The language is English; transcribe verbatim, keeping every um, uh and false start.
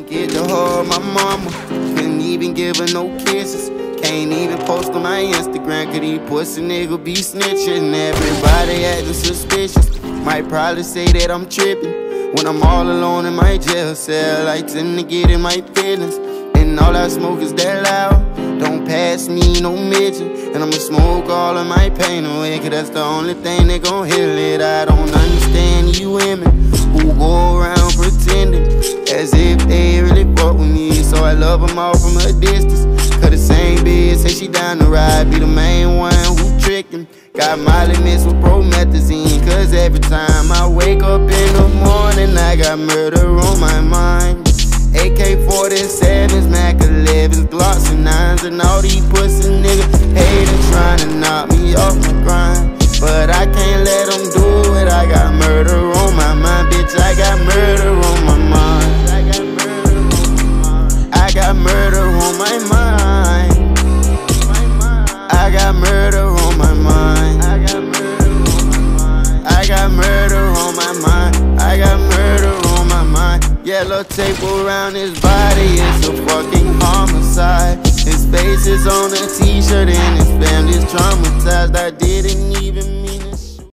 Can't get the heart of my mama, couldn't even give her no kisses. Can't even post on my Instagram, cause these pussy niggas be snitching. Everybody acting suspicious, might probably say that I'm tripping when I'm all alone in my jail cell. I tend to get in my feelings, and all I smoke is that loud. Don't pass me no midget, and I'ma smoke all of my pain away, cause that's the only thing that gon' heal it. I don't understand you women who go around pretending as if they really fuck with me, so I love them all from a distance. Cause the same bitch say she down to ride, be the main one who trickin'. Got Molly mixed with promethazine, cause every time I wake up in the morning I got murder on my mind. A K forty-sevens, Mac elevens, Glocks and nines, and all these pussy niggas hatin' trying to knock me off my grind. But I can't let them do it, I got murder on my mind. Bitch, I got murder on my mind. I got murder on my mind. I got murder on my mind. I got murder on my mind. I got murder on my mind. I got murder on my mind. Yellow tape around his body, it's a fucking homicide. His face is on a t-shirt and his family's traumatized. I didn't